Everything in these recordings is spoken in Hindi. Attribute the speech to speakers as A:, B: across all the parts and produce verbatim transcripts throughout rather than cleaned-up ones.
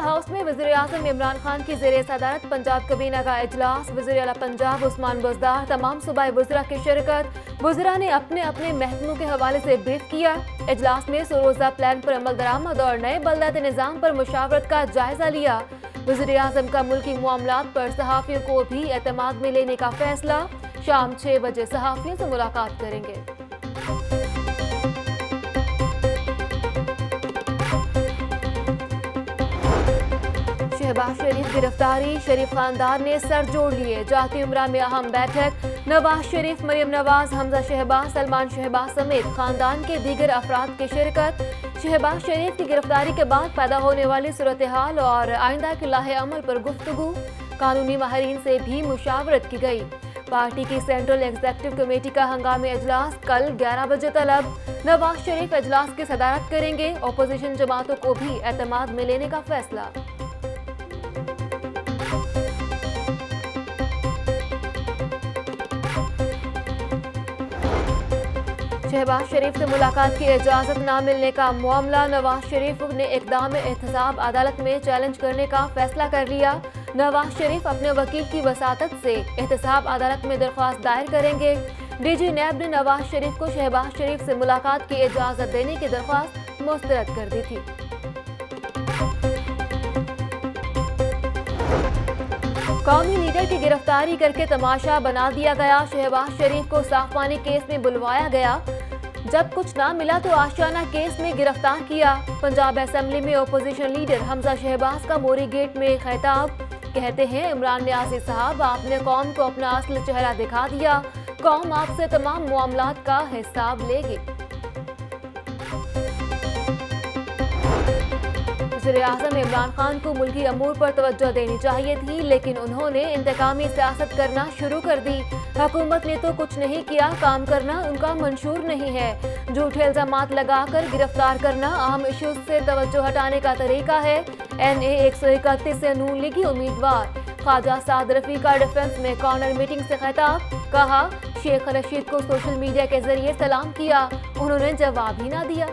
A: हाउस में वज़ीर आज़म इमरान खान की ज़ेरे सदारत पंजाब कबीना का इजलास। वज़ीर आला पंजाब उस्मान बुज़दार, तमाम सूबाई वज़रा की शिरकत। वज़रा ने अपने अपने महकमों के हवाले से ब्रीफ किया। इजलास में सौ रोज़ा प्लान पर अमल दरामद और नए बल्दियाती निज़ाम पर मुशावरत का जायजा लिया। वज़ीर आज़म का मुल्की मामलात पर सहाफ़ियों को भी एतमाद में लेने का फैसला। शाम छह बजे सहाफ़ियों से मुलाकात करेंगे। शहबाज शरीफ गिरफ्तारी, शरीफ खानदान ने सर जोड़ लिए। जाती उम्रा में अहम बैठक। नवाज शरीफ, मरियम नवाज, हमजा शहबाज, सलमान शहबाज समेत खानदान के दीगर अफराद की शिरकत। शहबाज शरीफ की गिरफ्तारी के बाद पैदा होने वाली सूरत हाल और आइंदा के लाहे अमल पर गुफ्तगू। कानूनी माहिरीन से भी मुशावरत की गई। पार्टी की सेंट्रल एग्जीक्यूटिव कमेटी का हंगामी इजलास कल ग्यारह बजे तलब। नवाज शरीफ इजलास की सदारत करेंगे। अपोजिशन जमातों को भी एतमाद में लेने का फैसला। शहबाज शरीफ से मुलाकात की इजाजत न मिलने का मामला। नवाज शरीफ ने इक़दाम एहतसाब अदालत में चैलेंज करने का फैसला कर लिया। नवाज शरीफ अपने वकील की वसातत से एहतसाब अदालत में दरख्वास्त दायर करेंगे। डीजी नैब ने नवाज शरीफ को शहबाज शरीफ से मुलाकात की इजाजत देने की दरख्वास्त मुस्तरद कर दी थी। कौमी लीडर की गिरफ्तारी करके तमाशा बना दिया गया। शहबाज शरीफ को साफ पानी केस में बुलवाया गया। जब कुछ ना मिला तो आशियाना केस में गिरफ्तार किया। पंजाब असेंबली में ओपोजिशन लीडर हमजा शहबाज का मोरी गेट में खिताब। कहते हैं, इमरान न्यासी साहब, आपने कौम को अपना असल चेहरा दिखा दिया। कौम आपसे तमाम मामलात का हिसाब लेगी। वज़ीर आज़म इमरान खान को मुल्की अमूर पर तवज्जो देनी चाहिए थी, लेकिन उन्होंने इंतकामी सियासत करना शुरू कर दी। हुकूमत ने तो कुछ नहीं किया, काम करना उनका मंशूर नहीं है। झूठे इल्जामात लगाकर गिरफ्तार करना अहम इश्यूज से तवज्जो हटाने का तरीका है। एन ए एक सौ इकतीस से नून लीगी उम्मीदवार ख्वाजा साद रफी का डिफेंस में कॉर्नर मीटिंग से खिताब। कहा, शेख रशीद को सोशल मीडिया के जरिए सलाम किया, उन्होंने जवाब ही ना दिया।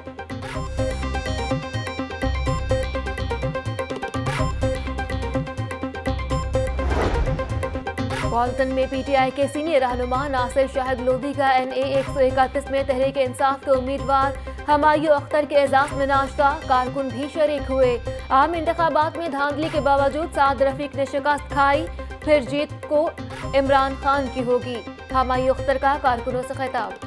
A: वाल्टन में पीटीआई के सीनियर रहनुमा नासिर शाहिद लोधी का एन ए एक सौ इकतीस में तहरीक इंसाफ के उम्मीदवार हमायूं अख्तर के एजाज में नाश्ता। कारकुन भी शरीक हुए। आम इंतखाबात में धांधली के बावजूद साद रफीक ने शिकस्त खाई। फिर जीत को इमरान खान की होगी। हमायूं अख्तर का कारकुनों से खिताब।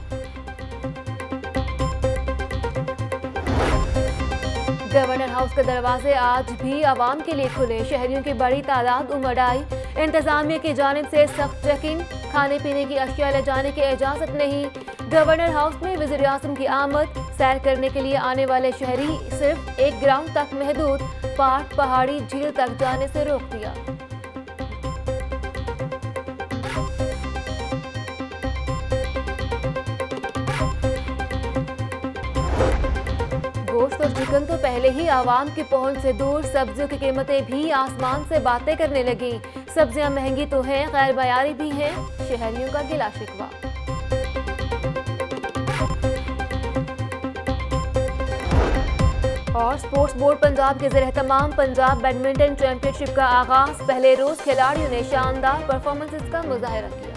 A: गवर्नर हाउस के दरवाजे आज भी आवाम के लिए खुले। शहरियों की बड़ी तादाद उमड़ आई। इंतजामिया की जानिब से सख्त चेकिंग। खाने पीने की अशिया ले जाने की इजाजत नहीं। गवर्नर हाउस में वज़ीर आज़म की आमद। सैर करने के लिए आने वाले शहरी सिर्फ एक ग्राउंड तक महदूद। पार्क, पहाड़ी, झील तक जाने से रोक दिया। गोश्त और चिकन तो पहले ही आवाम की पहुंच से दूर। सब्जियों की कीमतें भी आसमान से बातें करने लगी। सब्जियां महंगी तो हैं, गैर बयारी भी हैं। शहरियों का गिला शिकवा। और स्पोर्ट्स बोर्ड पंजाब के ज़ेर तमाम पंजाब बैडमिंटन चैंपियनशिप का आगाज। पहले रोज खिलाड़ियों ने शानदार परफॉर्मेंसेस का मुजाहरा किया।